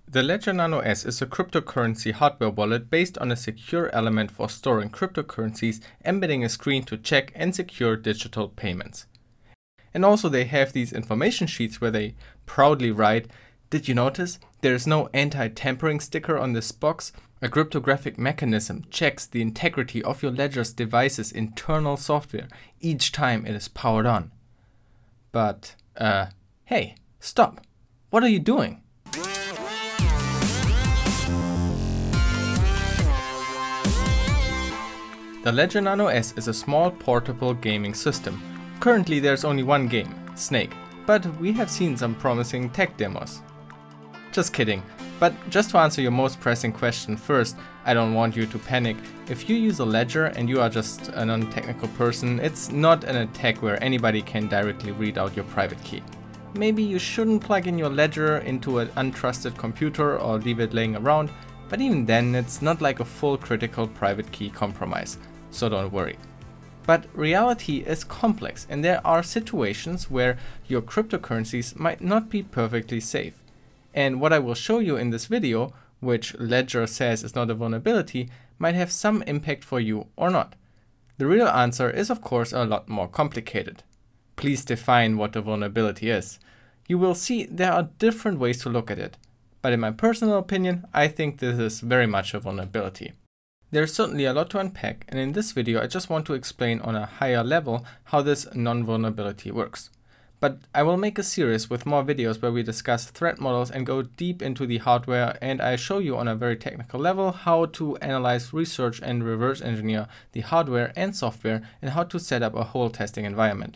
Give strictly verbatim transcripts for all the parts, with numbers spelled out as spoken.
The Ledger Nano S is a cryptocurrency hardware wallet based on a secure element for storing cryptocurrencies, embedding a screen to check and secure digital payments. And also they have these information sheets where they proudly write, "Did you notice? There is no anti-tampering sticker on this box. A cryptographic mechanism checks the integrity of your Ledger's device's internal software each time it is powered on." But, uh, hey, stop. What are you doing? The Ledger Nano S is a small portable gaming system. Currently there's only one game, Snake, but we have seen some promising tech demos. Just kidding, but just to answer your most pressing question first, I don't want you to panic. If you use a Ledger and you are just a non-technical person, it's not an attack where anybody can directly read out your private key. Maybe you shouldn't plug in your Ledger into an untrusted computer or leave it laying around, but even then it's not like a full critical private key compromise. So don't worry. But reality is complex and there are situations where your cryptocurrencies might not be perfectly safe. And what I will show you in this video, which Ledger says is not a vulnerability, might have some impact for you or not. The real answer is of course a lot more complicated. Please define what a vulnerability is. You will see there are different ways to look at it. But in my personal opinion, I think this is very much a vulnerability. There's certainly a lot to unpack, and in this video I just want to explain on a higher level how this non-vulnerability works. But I will make a series with more videos where we discuss threat models and go deep into the hardware, and I show you on a very technical level how to analyze, research and reverse engineer the hardware and software and how to set up a whole testing environment.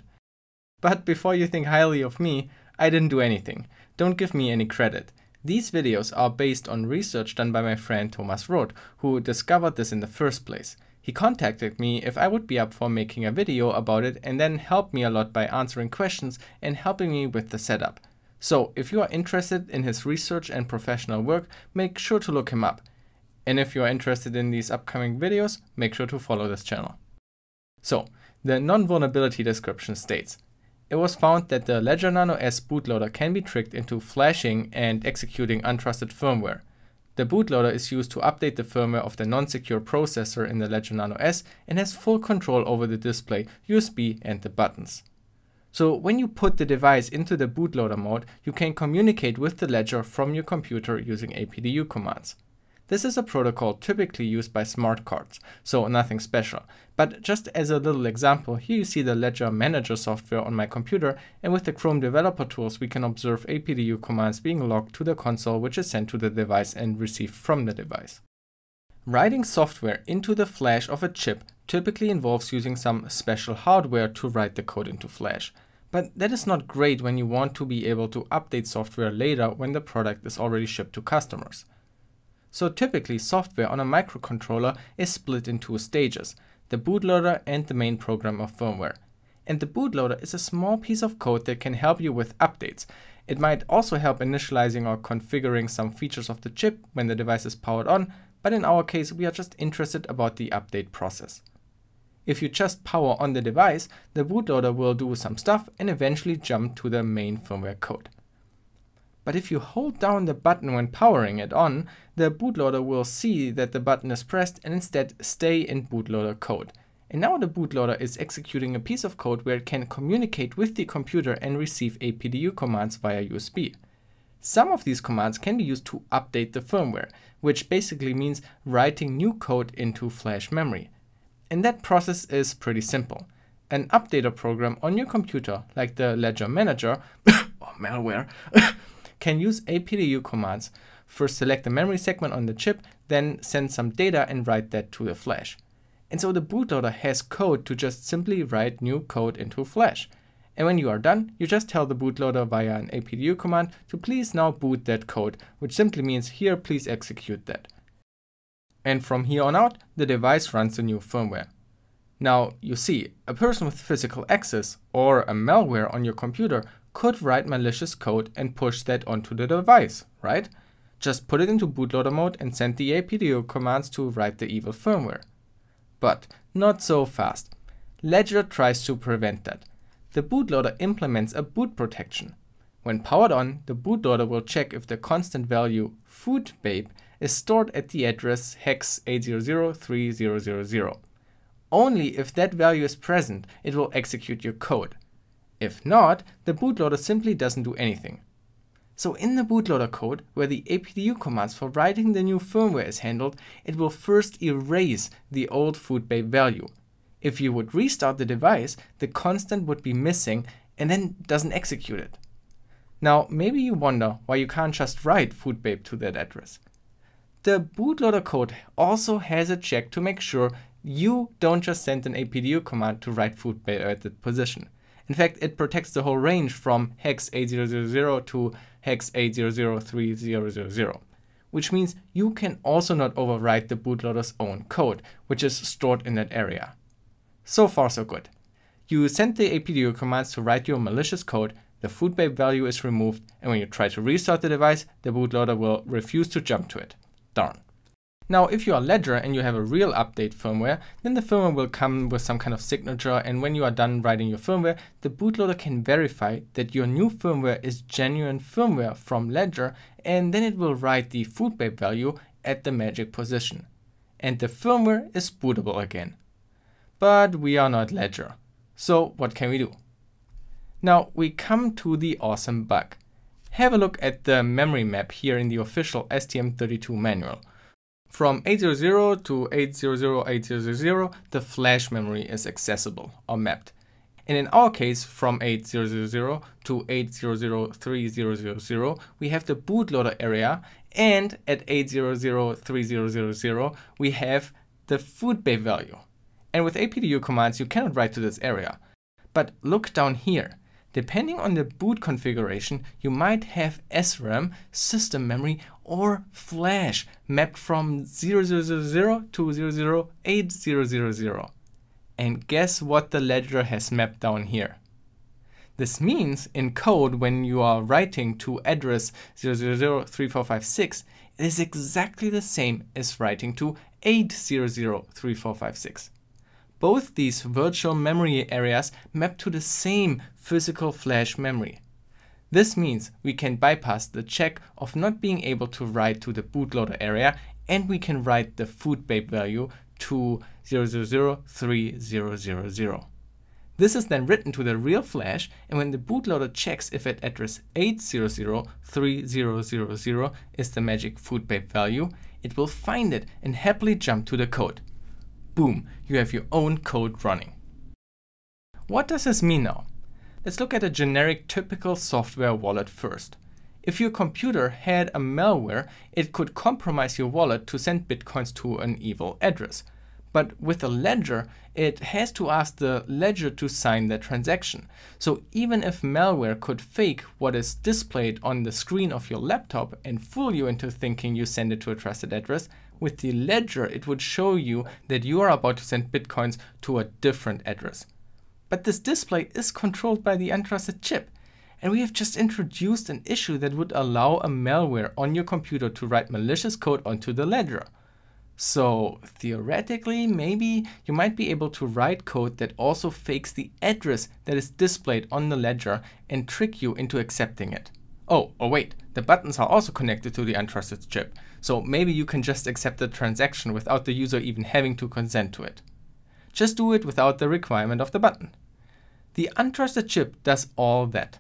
But before you think highly of me, I didn't do anything. Don't give me any credit. These videos are based on research done by my friend Thomas Roth, who discovered this in the first place. He contacted me if I would be up for making a video about it and then helped me a lot by answering questions and helping me with the setup. So if you are interested in his research and professional work, make sure to look him up. And if you are interested in these upcoming videos, make sure to follow this channel. So, the non-vulnerability description states, it was found that the Ledger Nano S bootloader can be tricked into flashing and executing untrusted firmware. The bootloader is used to update the firmware of the non-secure processor in the Ledger Nano S and has full control over the display, U S B and the buttons. So when you put the device into the bootloader mode, you can communicate with the Ledger from your computer using A P D U commands. This is a protocol typically used by smart cards, so nothing special. But just as a little example, here you see the Ledger Manager software on my computer, and with the Chrome developer tools we can observe A P D U commands being logged to the console, which is sent to the device and received from the device. Writing software into the flash of a chip typically involves using some special hardware to write the code into flash. But that is not great when you want to be able to update software later when the product is already shipped to customers. So typically software on a microcontroller is split in two stages, the bootloader and the main program of firmware. And the bootloader is a small piece of code that can help you with updates. It might also help initializing or configuring some features of the chip when the device is powered on, but in our case we are just interested about the update process. If you just power on the device, the bootloader will do some stuff and eventually jump to the main firmware code. But if you hold down the button when powering it on, the bootloader will see that the button is pressed and instead stay in bootloader code. And now the bootloader is executing a piece of code where it can communicate with the computer and receive A P D U commands via U S B. Some of these commands can be used to update the firmware, which basically means writing new code into flash memory. And that process is pretty simple. An updater program on your computer, like the Ledger Manager, or malware, can use A P D U commands. First select the memory segment on the chip, then send some data and write that to the flash. And so the bootloader has code to just simply write new code into flash. And when you are done, you just tell the bootloader via an A P D U command to please now boot that code, which simply means here please execute that. And from here on out, the device runs the new firmware. Now you see, a person with physical access or a malware on your computer could write malicious code and push that onto the device, right? Just put it into bootloader mode and send the A P D U commands to write the evil firmware. But not so fast. Ledger tries to prevent that. The bootloader implements a boot protection. When powered on, the bootloader will check if the constant value foodbabe is stored at the address hex eight zero zero three zero zero zero. Only if that value is present, it will execute your code. If not, the bootloader simply doesn't do anything. So in the bootloader code, where the A P D U commands for writing the new firmware is handled, it will first erase the old foodbabe value. If you would restart the device, the constant would be missing and then doesn't execute it. Now, maybe you wonder why you can't just write foodbabe to that address. The bootloader code also has a check to make sure you don't just send an A P D U command to write foodbabe at that position. In fact, it protects the whole range from hex eight zero zero zero to hex eight zero zero three zero zero zero, which means you can also not overwrite the bootloader's own code, which is stored in that area. So far, so good. You send the A P D U commands to write your malicious code, the foodbabe value is removed, and when you try to restart the device, the bootloader will refuse to jump to it. Darn. Now, if you are Ledger and you have a real update firmware, then the firmware will come with some kind of signature, and when you are done writing your firmware, the bootloader can verify that your new firmware is genuine firmware from Ledger, and then it will write the foodbabe value at the magic position. And the firmware is bootable again. But we are not Ledger. So what can we do? Now we come to the awesome bug. Have a look at the memory map here in the official S T M thirty-two manual. From eight hundred to eight hundred eight hundred, the flash memory is accessible or mapped. And in our case, from eight hundred to eight hundred three thousand, we have the bootloader area, and at eight hundred three thousand, we have the foodbabe value. And with A P D U commands, you cannot write to this area. But look down here. Depending on the boot configuration, you might have S RAM, system memory, or flash mapped from zero zero zero zero to zero zero eight zero zero zero. And guess what the Ledger has mapped down here? This means in code, when you are writing to address zero zero zero three four five six, it is exactly the same as writing to eight hundred three four five six. Both these virtual memory areas map to the same physical flash memory. This means we can bypass the check of not being able to write to the bootloader area, and we can write the foodbabe value to zero zero zero three zero zero zero. This is then written to the real flash, and when the bootloader checks if at address eight hundred three thousand is the magic foodbabe value, it will find it and happily jump to the code. Boom, you have your own code running. What does this mean now? Let's look at a generic typical software wallet first. If your computer had a malware, it could compromise your wallet to send bitcoins to an evil address. But with a ledger, it has to ask the ledger to sign that transaction. So even if malware could fake what is displayed on the screen of your laptop and fool you into thinking you send it to a trusted address, with the ledger it would show you that you are about to send bitcoins to a different address. But this display is controlled by the untrusted chip. And we have just introduced an issue that would allow a malware on your computer to write malicious code onto the ledger. So theoretically, maybe you might be able to write code that also fakes the address that is displayed on the ledger and trick you into accepting it. Oh, oh wait, the buttons are also connected to the untrusted chip. So maybe you can just accept the transaction without the user even having to consent to it. Just do it without the requirement of the button. The untrusted chip does all that.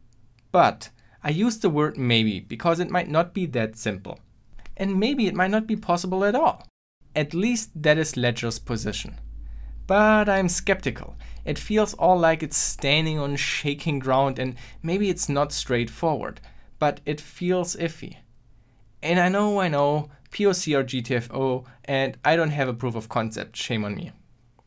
But I use the word maybe because it might not be that simple. And maybe it might not be possible at all. At least that is Ledger's position. But I'm skeptical. It feels all like it's standing on shaking ground, and maybe it's not straightforward, but it feels iffy. And I know, I know, P O C or G T F O, and I don't have a proof of concept, shame on me.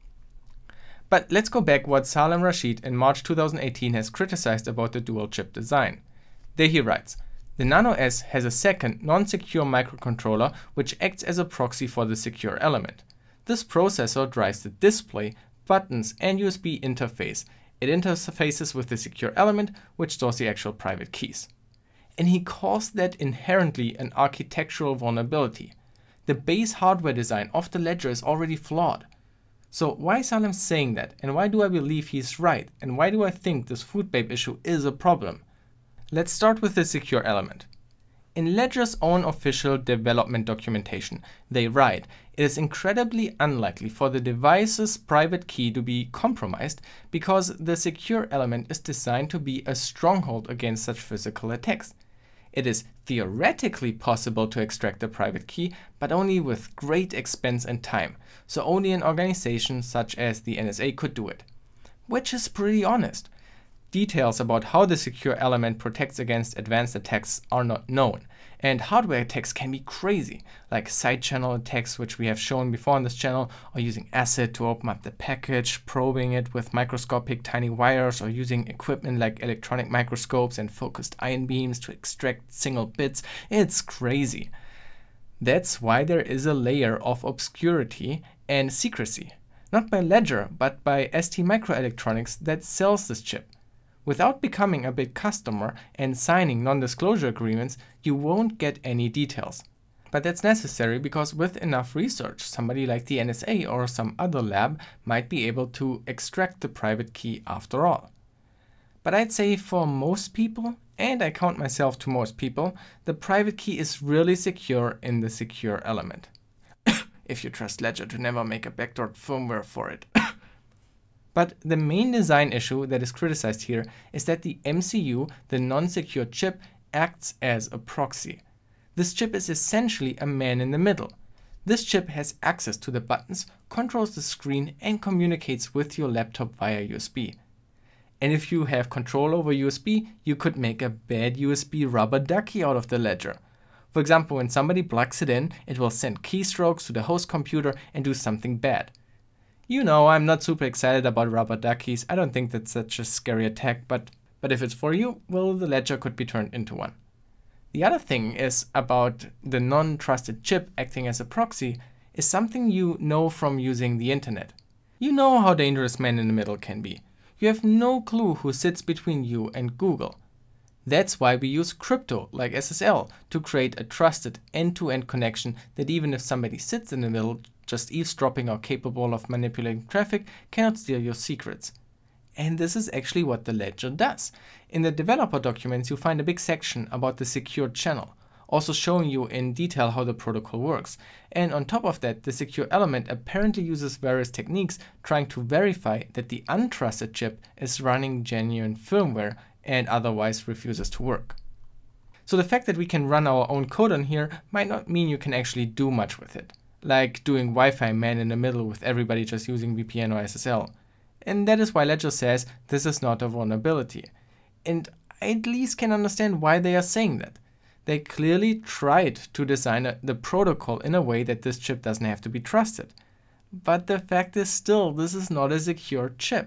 But let's go back what Salem Rashid in March two thousand eighteen has criticized about the dual chip design. There he writes, the Nano S has a second non-secure microcontroller which acts as a proxy for the secure element. This processor drives the display, buttons and U S B interface. It interfaces with the secure element which stores the actual private keys. And he calls that inherently an architectural vulnerability. The base hardware design of the Ledger is already flawed. So why is Salem saying that, and why do I believe he's right, and why do I think this foodbabe issue is a problem? Let's start with the secure element. In Ledger's own official development documentation, they write, it is incredibly unlikely for the device's private key to be compromised because the secure element is designed to be a stronghold against such physical attacks. It is theoretically possible to extract the private key, but only with great expense and time, so only an organization such as the N S A could do it. Which is pretty honest. Details about how the secure element protects against advanced attacks are not known, and hardware attacks can be crazy, like side channel attacks, which we have shown before on this channel, or using acid to open up the package, probing it with microscopic tiny wires, or using equipment like electronic microscopes and focused ion beams to extract single bits. It's crazy. That's why there is a layer of obscurity and secrecy, not by Ledger, but by S T Microelectronics that sells this chip. Without becoming a big customer and signing non-disclosure agreements, you won't get any details. But that's necessary because with enough research, somebody like the N S A or some other lab might be able to extract the private key after all. But I'd say for most people, and I count myself to most people, the private key is really secure in the secure element. If you trust Ledger to never make a backdoor firmware for it. But the main design issue that is criticized here is that the M C U, the non-secure chip, acts as a proxy. This chip is essentially a man in the middle. This chip has access to the buttons, controls the screen, and communicates with your laptop via U S B. And if you have control over U S B, you could make a bad U S B rubber ducky out of the Ledger. For example, when somebody plugs it in, it will send keystrokes to the host computer and do something bad. You know, I'm not super excited about rubber duckies. I don't think that's such a scary attack, but, but if it's for you, well, the Ledger could be turned into one. The other thing is about the non-trusted chip acting as a proxy is something you know from using the internet. You know how dangerous man in the middle can be. You have no clue who sits between you and Google. That's why we use crypto like S S L to create a trusted end-to-end connection that even if somebody sits in the middle, just eavesdropping or capable of manipulating traffic, cannot steal your secrets. And this is actually what the Ledger does. In the developer documents you find a big section about the secured channel, also showing you in detail how the protocol works. And on top of that, the secure element apparently uses various techniques trying to verify that the untrusted chip is running genuine firmware and otherwise refuses to work. So the fact that we can run our own code on here might not mean you can actually do much with it, like doing Wi-Fi man in the middle with everybody just using V P N or S S L. And that is why Ledger says this is not a vulnerability. And I at least can understand why they are saying that. They clearly tried to design a, the protocol in a way that this chip doesn't have to be trusted. But the fact is still, this is not a secure chip.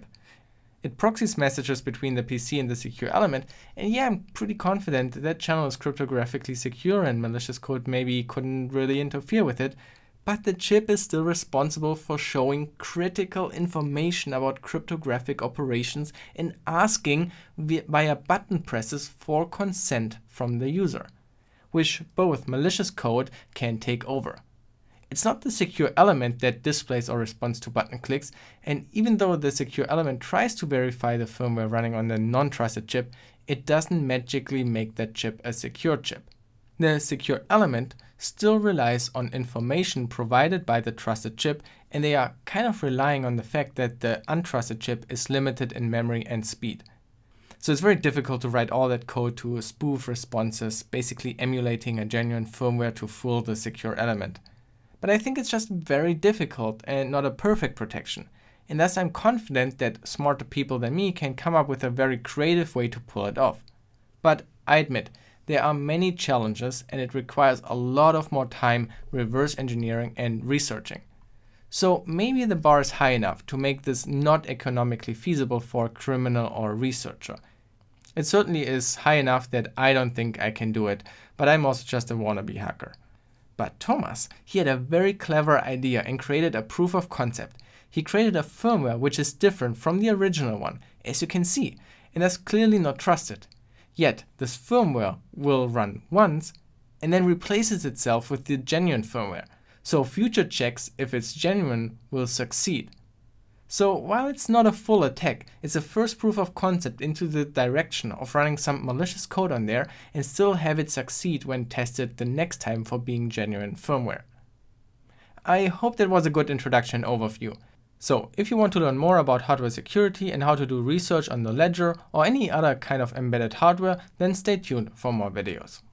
It proxies messages between the P C and the secure element, and yeah, I'm pretty confident that, that channel is cryptographically secure and malicious code maybe couldn't really interfere with it, but the chip is still responsible for showing critical information about cryptographic operations and asking via button presses for consent from the user, which both malicious code can take over. It's not the secure element that displays or responds to button clicks, and even though the secure element tries to verify the firmware running on the non-trusted chip, it doesn't magically make that chip a secure chip. The secure element still relies on information provided by the trusted chip, and they are kind of relying on the fact that the untrusted chip is limited in memory and speed. So it's very difficult to write all that code to spoof responses, basically emulating a genuine firmware to fool the secure element. But I think it's just very difficult and not a perfect protection, and thus I'm confident that smarter people than me can come up with a very creative way to pull it off. But I admit, there are many challenges and it requires a lot of more time, reverse engineering and researching. So maybe the bar is high enough to make this not economically feasible for a criminal or a researcher. It certainly is high enough that I don't think I can do it, but I'm also just a wannabe hacker. But Thomas, he had a very clever idea and created a proof of concept. He created a firmware which is different from the original one, as you can see, and that's clearly not trusted. Yet this firmware will run once and then replaces itself with the genuine firmware, so future checks if it's genuine will succeed. So while it's not a full attack, it's a first proof of concept into the direction of running some malicious code on there and still have it succeed when tested the next time for being genuine firmware. I hope that was a good introduction and overview. So if you want to learn more about hardware security and how to do research on the Ledger or any other kind of embedded hardware, then stay tuned for more videos.